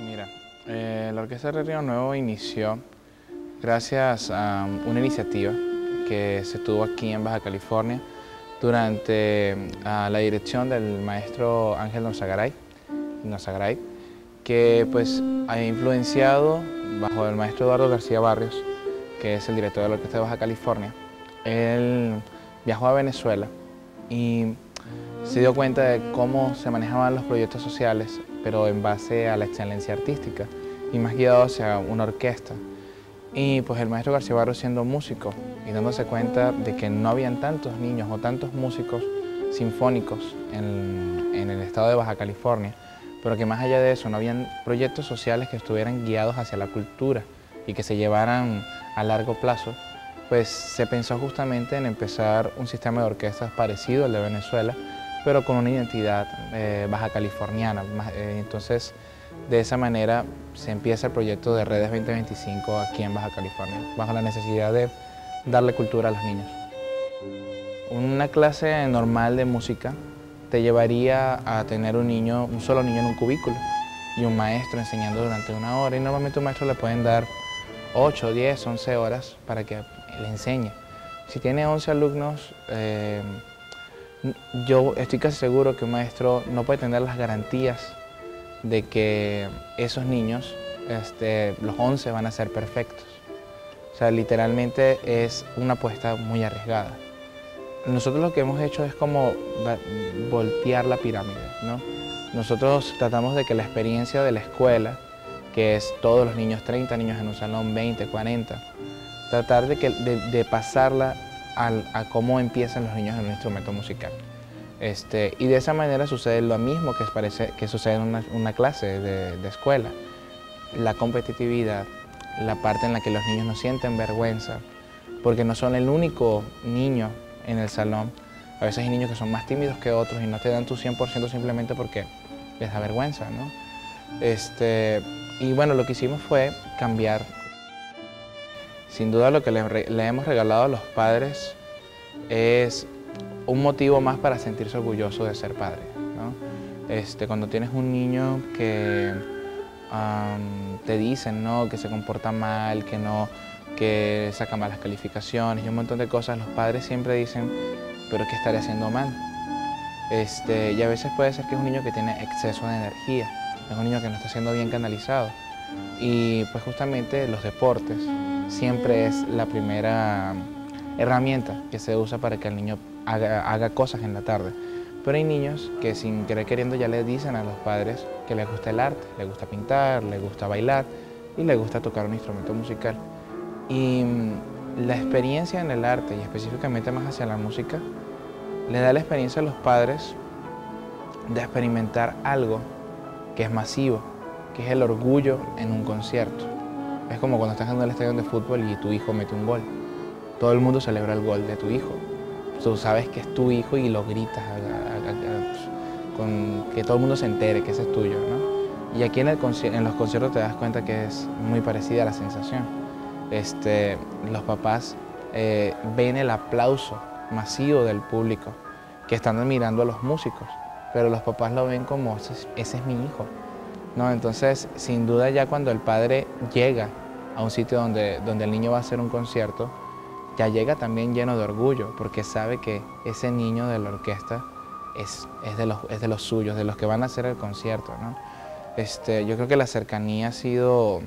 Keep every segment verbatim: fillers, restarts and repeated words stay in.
Mira, eh, la Orquesta de Río Nuevo inició gracias a una iniciativa que se tuvo aquí en Baja California durante uh, la dirección del maestro Ángel Norzagaray, Norzagaray, que pues ha influenciado bajo el maestro Eduardo García Barrios, que es el director de la Orquesta de Baja California. Él viajó a Venezuela y se dio cuenta de cómo se manejaban los proyectos sociales, pero en base a la excelencia artística y más guiado hacia una orquesta. Y pues el maestro García Barrios, siendo músico y dándose cuenta de que no habían tantos niños o tantos músicos sinfónicos en, en el estado de Baja California, pero que más allá de eso no habían proyectos sociales que estuvieran guiados hacia la cultura y que se llevaran a largo plazo, pues se pensó justamente en empezar un sistema de orquestas parecido al de Venezuela, pero con una identidad eh, baja californiana. Eh, entonces, de esa manera se empieza el proyecto de Redes veinte veinticinco aquí en Baja California, bajo la necesidad de darle cultura a los niños. Una clase normal de música te llevaría a tener un niño, un solo niño en un cubículo y un maestro enseñando durante una hora, y normalmente un maestro le pueden dar ocho, diez, once horas para que le enseñe. Si tiene once alumnos, eh, yo estoy casi seguro que un maestro no puede tener las garantías de que esos niños, este, los once, van a ser perfectos. O sea, literalmente es una apuesta muy arriesgada. Nosotros lo que hemos hecho es como voltear la pirámide, ¿no? Nosotros tratamos de que la experiencia de la escuela, que es todos los niños, treinta niños en un salón, veinte, cuarenta, tratar de, que, de, de pasarla al, a cómo empiezan los niños en un instrumento musical. Este, y de esa manera sucede lo mismo que, parece, que sucede en una, una clase de, de escuela. La competitividad, la parte en la que los niños no sienten vergüenza, porque no son el único niño en el salón. A veces hay niños que son más tímidos que otros y no te dan tu cien por ciento simplemente porque les da vergüenza, ¿no? Este, y bueno, lo que hicimos fue cambiar. Sin duda lo que le, le hemos regalado a los padres es un motivo más para sentirse orgulloso de ser padre, ¿no? Este, cuando tienes un niño que um, te dicen, ¿no?, que se comporta mal, que, no, que saca malas calificaciones y un montón de cosas, los padres siempre dicen, pero ¿qué estaré haciendo mal? Este, y a veces puede ser que es un niño que tiene exceso de energía, es un niño que no está siendo bien canalizado. Y pues justamente los deportes siempre es la primera herramienta que se usa para que el niño haga, haga cosas en la tarde. Pero hay niños que sin querer queriendo ya le dicen a los padres que les gusta el arte, les gusta pintar, les gusta bailar y les gusta tocar un instrumento musical. Y la experiencia en el arte, y específicamente más hacia la música, le da la experiencia a los padres de experimentar algo que es masivo, que es el orgullo en un concierto. Es como cuando estás en el estadio de fútbol y tu hijo mete un gol. Todo el mundo celebra el gol de tu hijo. Tú sabes que es tu hijo y lo gritas, a, a, a, a, con, que todo el mundo se entere que ese es tuyo, ¿no? Y aquí en, el, en los conciertos te das cuenta que es muy parecida a la sensación. Este, los papás eh, ven el aplauso masivo del público que están admirando a los músicos, pero los papás lo ven como, ese es, ese es mi hijo, ¿no? Entonces, sin duda, ya cuando el padre llega a un sitio donde, donde el niño va a hacer un concierto, ya llega también lleno de orgullo, porque sabe que ese niño de la orquesta es, es, de, los, es de los suyos, de los que van a hacer el concierto, ¿no? Este, yo creo que la cercanía ha sido,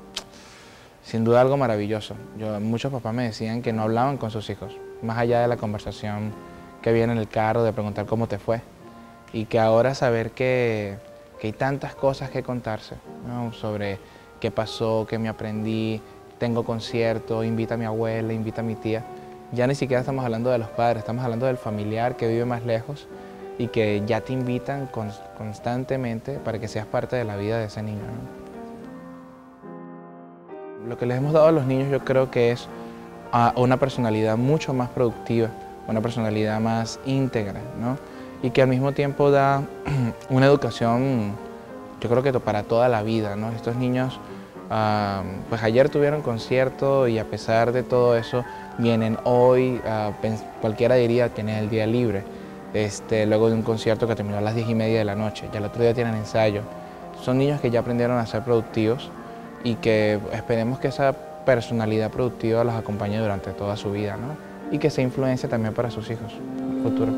sin duda, algo maravilloso. Yo, muchos papás me decían que no hablaban con sus hijos, más allá de la conversación que viene en el carro, de preguntar cómo te fue, y que ahora saber que, que hay tantas cosas que contarse, ¿no?, sobre qué pasó, qué me aprendí, tengo concierto, invita a mi abuela, invita a mi tía. Ya ni siquiera estamos hablando de los padres, estamos hablando del familiar que vive más lejos y que ya te invitan con, constantemente para que seas parte de la vida de ese niño, ¿no? Lo que les hemos dado a los niños yo creo que es uh, una personalidad mucho más productiva, una personalidad más íntegra, ¿no? Y que al mismo tiempo da una educación, yo creo que para toda la vida, ¿no? Estos niños, uh, pues ayer tuvieron concierto y a pesar de todo eso, vienen hoy, uh, cualquiera diría que tienen el día libre, este, luego de un concierto que terminó a las diez y media de la noche, ya el otro día tienen ensayo. son niños que ya aprendieron a ser productivos y que esperemos que esa personalidad productiva los acompañe durante toda su vida, ¿no? Y que sea influencia también para sus hijos en el futuro.